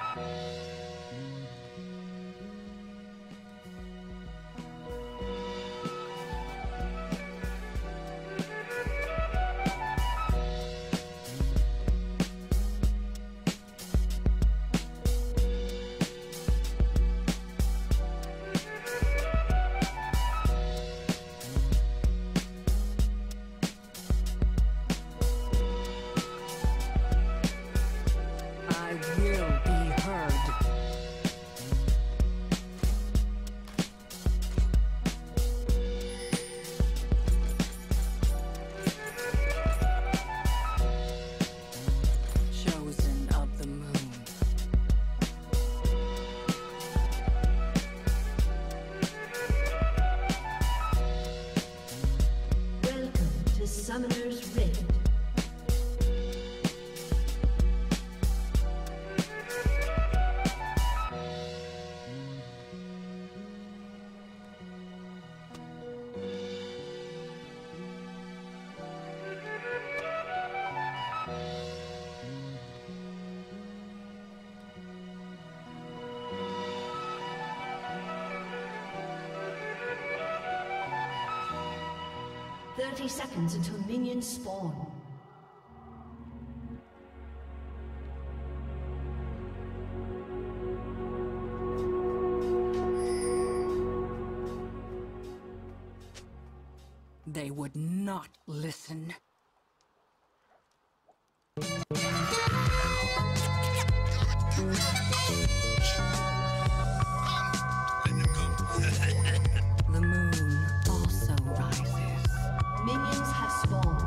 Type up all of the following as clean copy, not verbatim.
Summoner's Rift. Seconds until minions spawn. They would not listen. The moon also rises. Minions have spawned.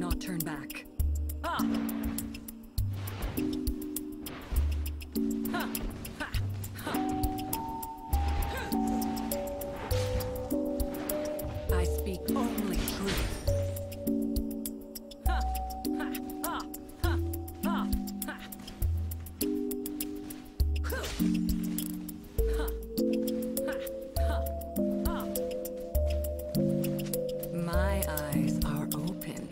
not turn back. Ah! Ha! Ha! Ha! I speak only truth. Ha! Ha! Ha! Ha! Ha! Ha! Ha! Ha! Ha! Ha! My eyes are open.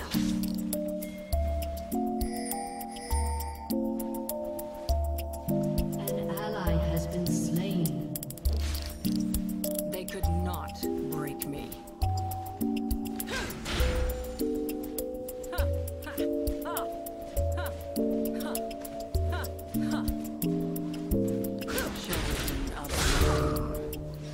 An ally has been slain. They could not break me. Children of the moon.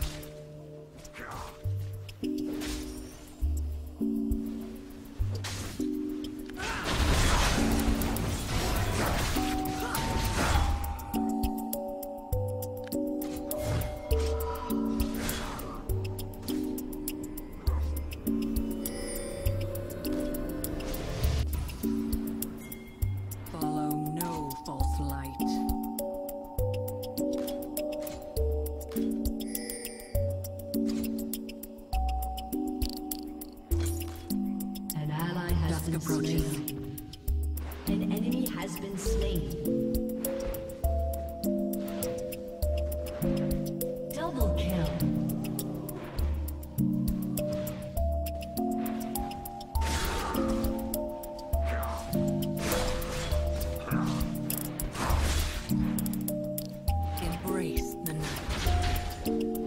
Follow no false light. An ally has Dusk been approaches. slain. An enemy has been slain. Double kill. Embrace the night.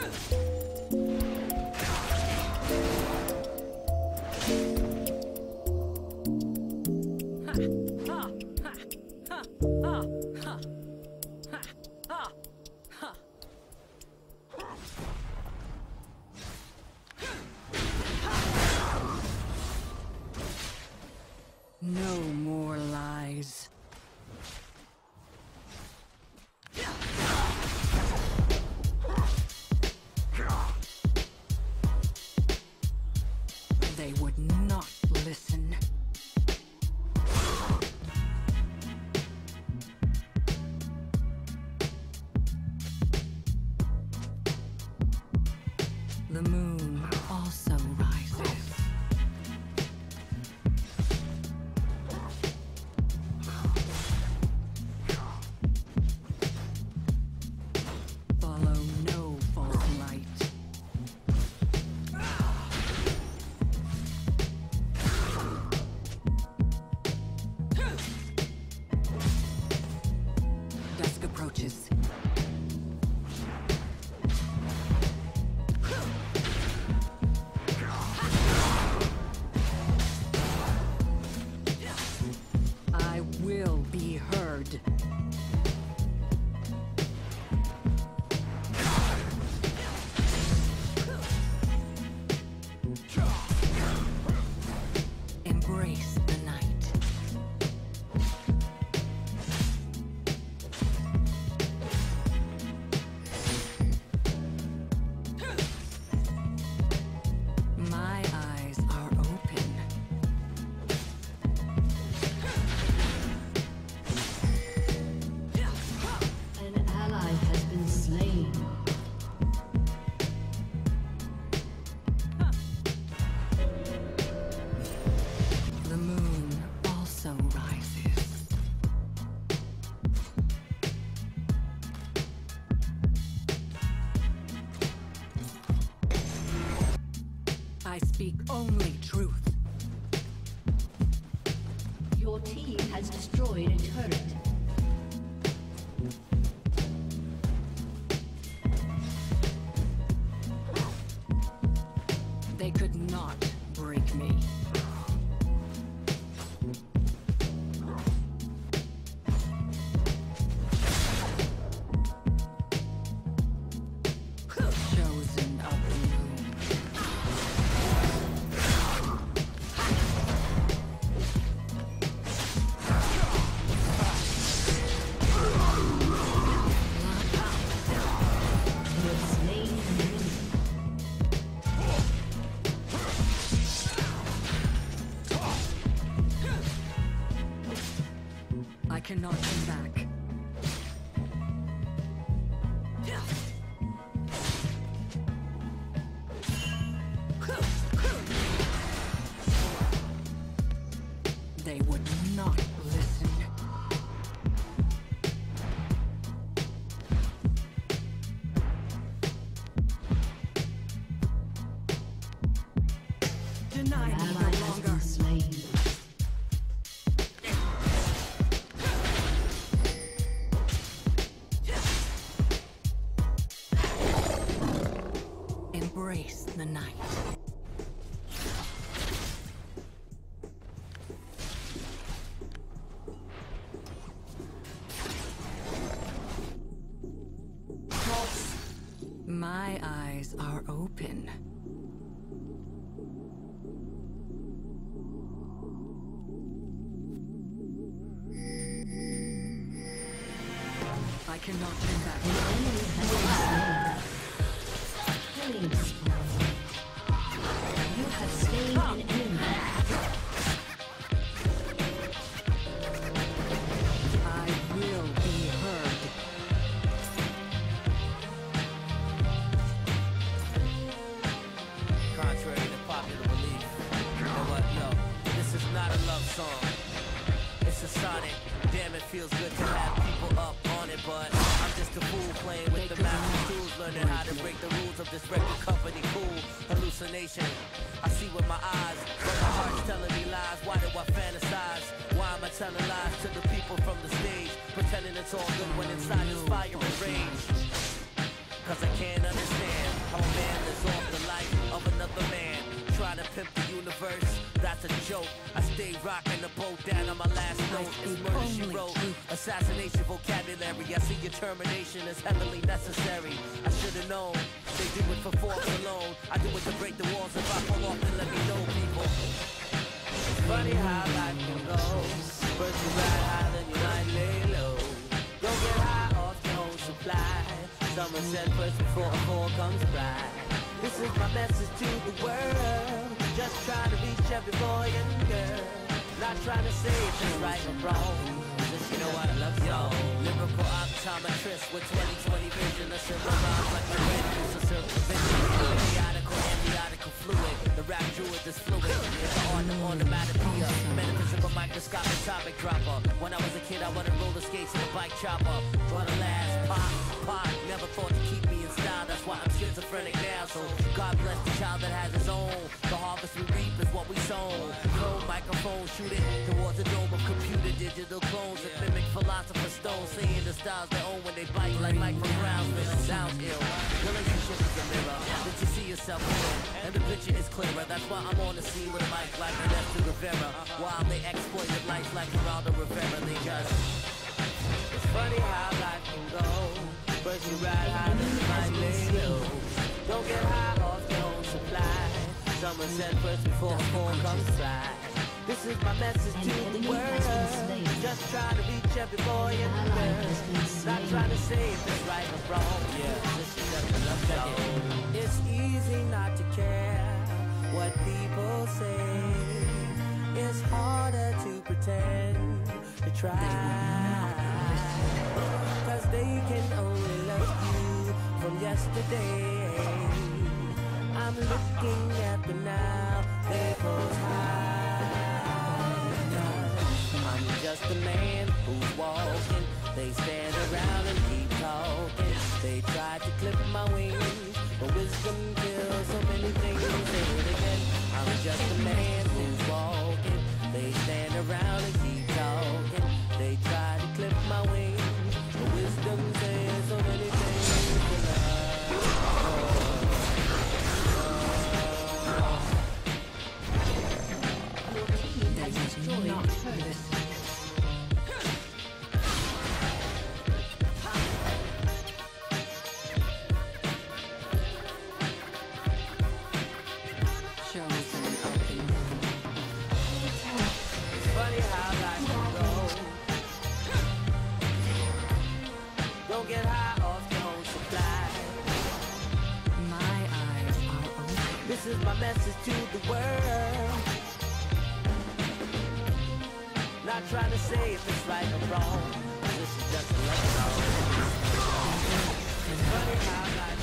Ha! Ha! Ha! Ha! Ha! Ha! Ha! Ha! No more lies. They would not listen. The moon also rises. Follow no false light. Dusk approaches. I will be heard. Embrace the night. My eyes are open. An ally has been slain. The moon also rises. I speak only truth. Your team has destroyed a turret. They could not break me. Chosen of the moon. cannot turn back. They would not listen. Denied An me ally no has longer. been slain. Embrace the night. My eyes are open. I cannot turn back. An enemy has been slain. Killing spree. You have slain an enemy. I will be heard. Contrary to popular belief, you know what, yo, this is not a love song. It's a sonic. Damn, it feels good to have people up on it, but I'm just a fool playing with the master tools, learning how to break the rules of this record company. Cool hallucination. I see with my eyes, but my heart's telling me lies. Why do I fantasize? Why am I telling lies to the people from the stage, pretending it's all good when inside there's fire and rage? Cause I can't understand how a man lives off the life of another man. Trying to pimp the universe, that's a joke. I stay rocking the boat down on my last note. It's murder she wrote, assassination vocabulary. I see your termination is heavily necessary. I should've known, they do it for force alone. I do it to break the walls. If I fall off, then let me know, people. It's funny how life can go. First you ride high, then you might lay low. Don't get high off your own supply. Someone said first before a fall comes by. This is my message to the world. Just trying to reach every boy and girl. Not trying to say if it's right or wrong. Just, you know what, I love y'all. Lyrical optometrist with 20/20 vision. I send my rhymes like my red juice or circumvention. Periodical, amniotical fluid. The rap druid is fluid. It's an onomatopoeia. Metaphysical microscopic topic dropper. When I was a kid, I wanted roller skates and a bike chopper. Draw the last pop. Never thought to keep me in style. That's why I'm schizophrenic now. So God bless the child that has his own. The harvest we reap is what we sow. Chrome microphone shooting towards a dome of computer digital clones that mimic philosopher's stone, saying the styles they own when they bite like Mike from Brownsville. It sounds ill. Relationship is a mirror that you see yourself in, and the picture is clearer. That's why I'm on the scene with a mic like Ernesto Rivera. While they exploited life like Geraldo Rivera, they just. It's funny how life can go. First you ride high, then you might lay low. Don't get high off your own supply. Someone said first before a fall comes by. This is my message to the world. Just trying to reach every boy and girl. Not trying to say if it's right or wrong. Yeah, this is just enough y'all. It's easy not to care what people say. It's harder to pretend to try. Cause they can only love you from yesterday. I'm looking at the now, they pose high. I'm just a man who's walking. They stand around and keep talking. They try to clip my wings, but wisdom kills so many things. Say it again. I'm just a man who's walking. They stand around and keep talking. They try to clip my wings, but wisdom says so many things. Not heard. Chosen open. It's funny how life can go. Don't get high off your own supply. My eyes are open. This is my message to the world. Not trying to say if it's right or wrong. This is just a love song. It's funny how life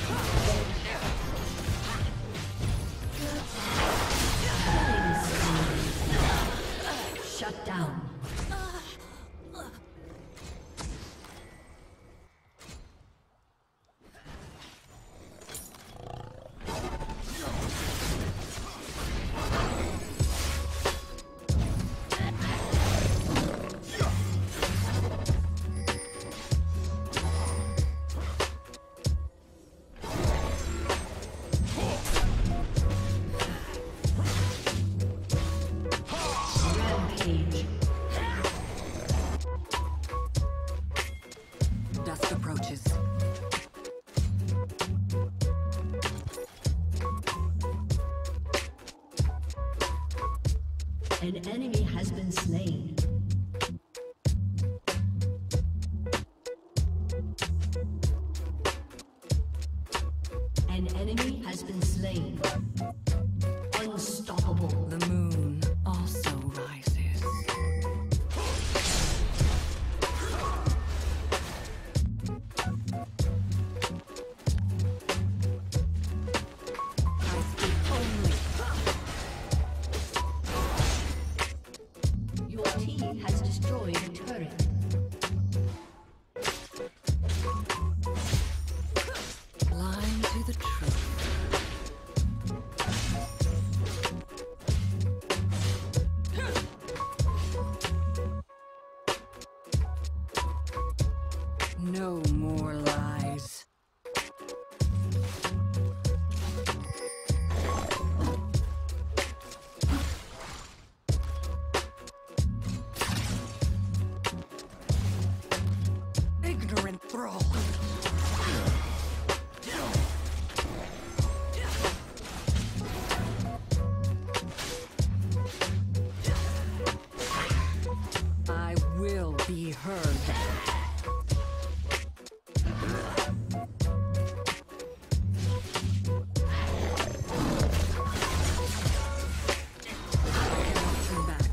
Shut down. Dusk approaches. An enemy has been slain. An enemy has been slain. Unstoppable. The moon also rises. I speak only. Your team has destroyed a turret. Blind to the truth. No more lies. Ignorant thrall. I will be heard. Turn back.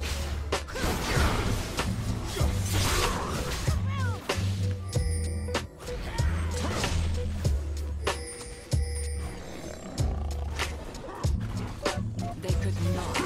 They could not.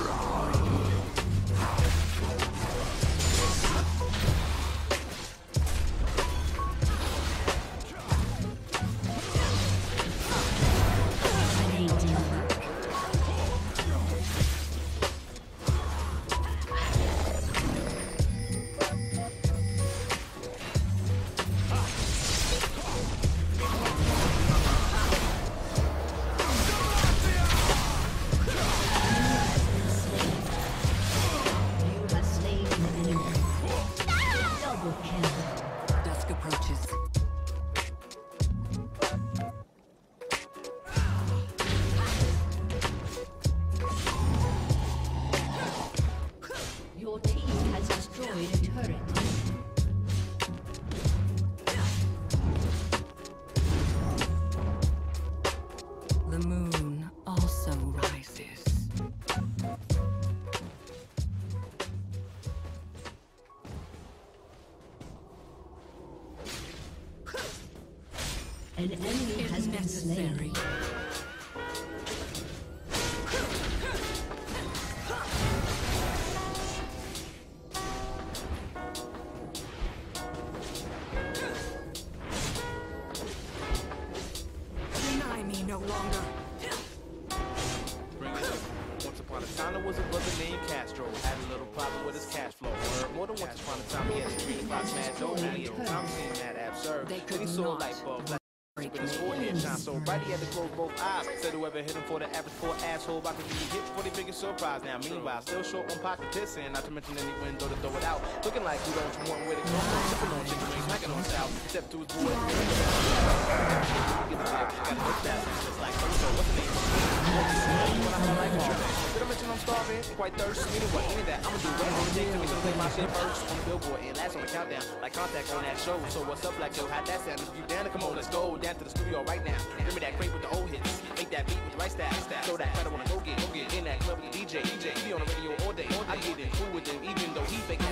You have slain an enemy. Double kill. Dusk approaches. Your team has destroyed a turret. The moon also rises. An enemy has been slain. Deny me no longer. Bring it up. Once upon a time, there was a brother named Castro. Had a little problem with his cash flow. More than once upon a time, he had to treat about mad dough. I'm seeing that absurd. They could Then he saw a not light bulb. break But his me. forehead shine so bright he had to close both eyes. Said whoever hit him for the average poor asshole, I could be hit for the biggest surprise. Now meanwhile, still short on pocket pissing, not to mention any window to throw it out. Looking like you don't want where to go. Sipping on chicken wings, smacking on south. Step to his boy. Get the I gotta hit that. Just like so. What's the name? When I feel like did I mention I'm starving? Quite thirsty. Anyway, any that I'ma do whatever it takes to make sure to take my shit first on the billboard and last on the countdown. Like contact on that show. So what's up, like yo? How'd that sound? If you down to come on, let's go down to the studio right now. Give me that crate with the old hits. Make that beat with the right style. Throw that pedal wanna go get in that club with the DJ. He be on the radio all day. I get in cool with him, even though he fake.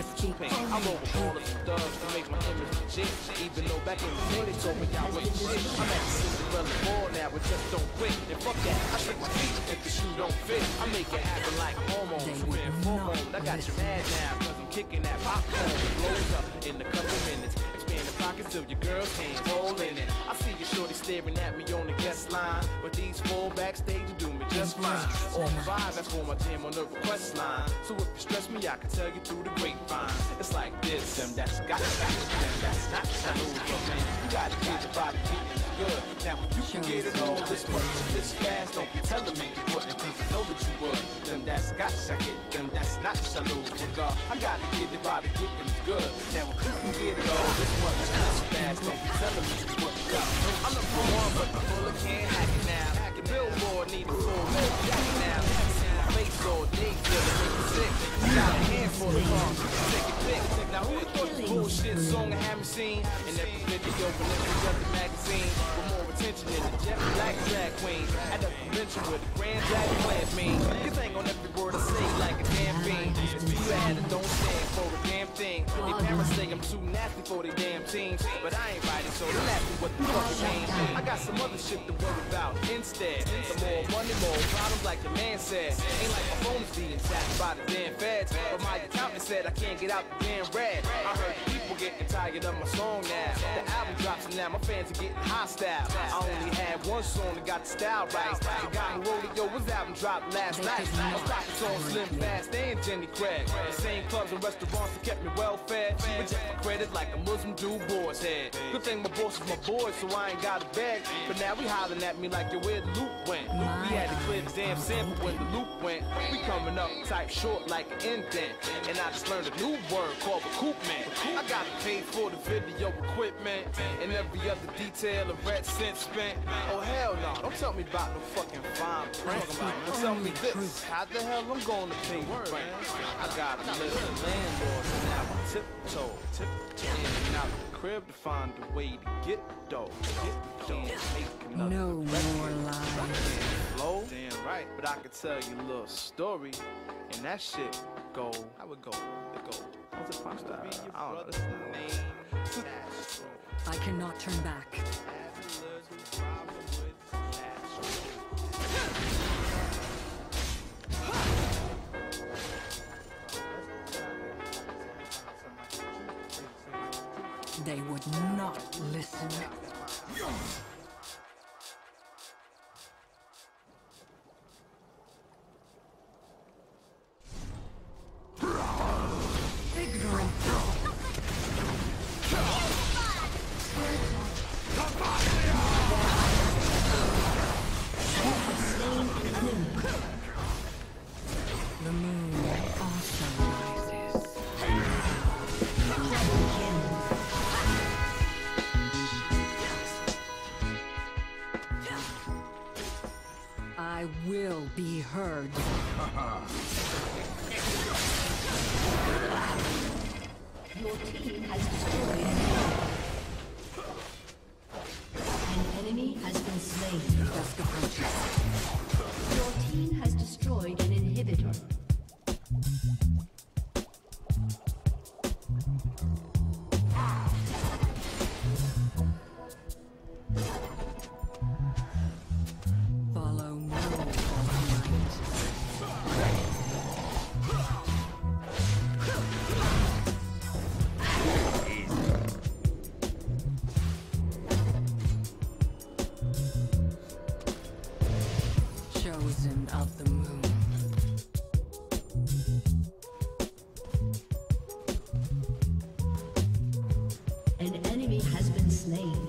difference pain. I roll with all of the thugs to make my image legit. Even though back in the day they told me I wasn't shit. I'm at the Cinderella ball now, it just don't quit. And fuck that, I shake my feet if the shoe don't fit. I make it happen like hormones, super hormones. I got you mad now, cause I'm kicking that popcorn. It blows up in a couple minutes. Expand the pockets till your girl's hands all in it. I see your shorty staring at me on the guest line, but these four backstage do me just fine. All five, that's for my jam on the request line. So if you stress me, I can tell you through the grapevine. It's like this, them that's got them that's not lose, man. You gotta get the body beating good. Now you can get it all this much, this fast. Don't be telling me you wouldn't, cause I know that you would. Them that's got second, them that's not salute. I gotta get the body getting good. Now you can get it all this much, this fast. Don't be telling me you wouldn't. I'm the one, but the bullet can't hack it now. The billboard need a full milk jacket now. See my face all day, feel it make it sick. I got a handful of songs, take it big. Now who thought the bullshit song I haven't seen? In every video, and every other magazine, with more attention than the Jet Black drag queen. At the convention with the Grand Jack plans me. You think on every word I say like a damn fiend. If you had it, don't stand for a damn thing. They parents say I'm too nasty for their damn teams, but I ain't writing, so don't ask me what the fuck it means. I got some other shit to worry about instead. Some more money, more problems, like the man said. Ain't like my phone is being tapped by the damn feds, but my accountant said I can't get out the damn red. I heard people getting tired of my song now. The album drops and now my fans are getting hostile. I only had one song that got the style right. The guy who wrote it, yo, his album dropped last night. My pockets on Slim Fast and Jenny Craig. The same clubs and restaurants that kept me well fed. But just for credit like a Muslim dude boy's head. Good thing my boss is my boy, so I ain't got a bag. But now we hollering at me like, yo, where the loop went? We had to clear the damn sample when the loop went. We coming up tight short like an indent. And I just learned a new word called recoupment. I gotta pay for the video equipment and every other detail of red cent spent. Oh hell no, don't tell me about no fucking fine print. Tell me this, how the hell I'm gonna pay the rent? I gotta live the landlord, so now I tiptoe in and out the crib to find a way to get dough. No more lies. Flow, damn right, but I could tell you a little story, and that shit go. I would go. It go. What's it from? I don't know. This is the name. I cannot turn back. They would not listen. Ignorant. The moon also rises. I will be heard. Your team has destroyed an enemy has been slain. Dusk approaches. Your team has destroyed an inhibitor. Follow no light. Chosen of the moon. An enemy has been slain.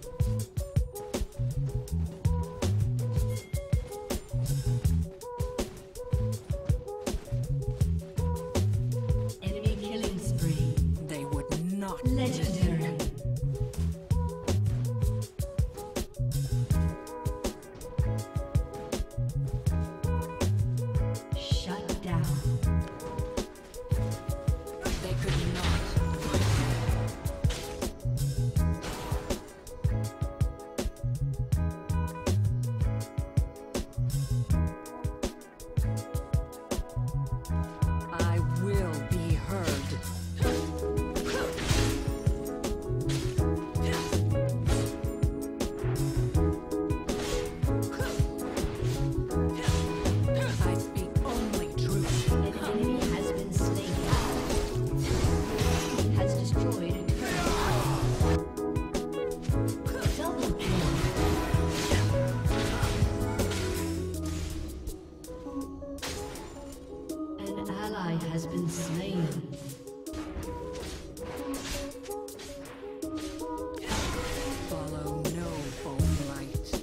Enemy killing spree. They would not Legendary. Shut down. They could not. I will be heard. has been slain. Follow no false light.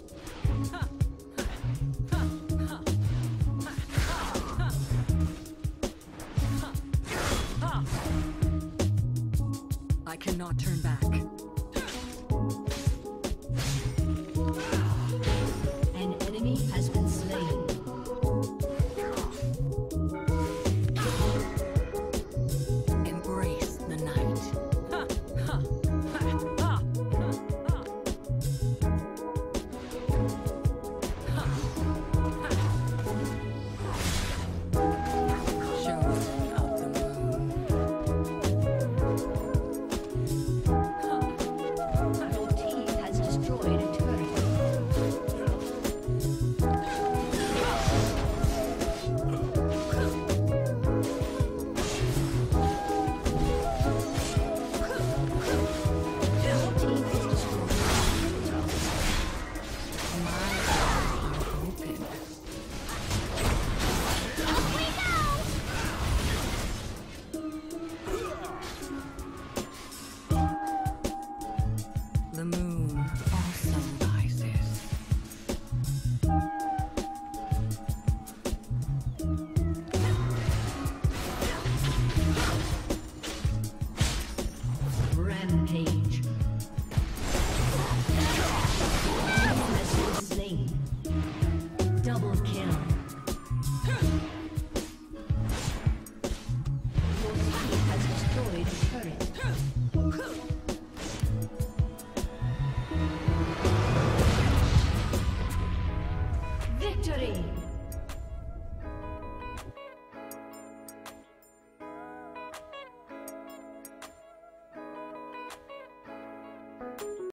I cannot turn back.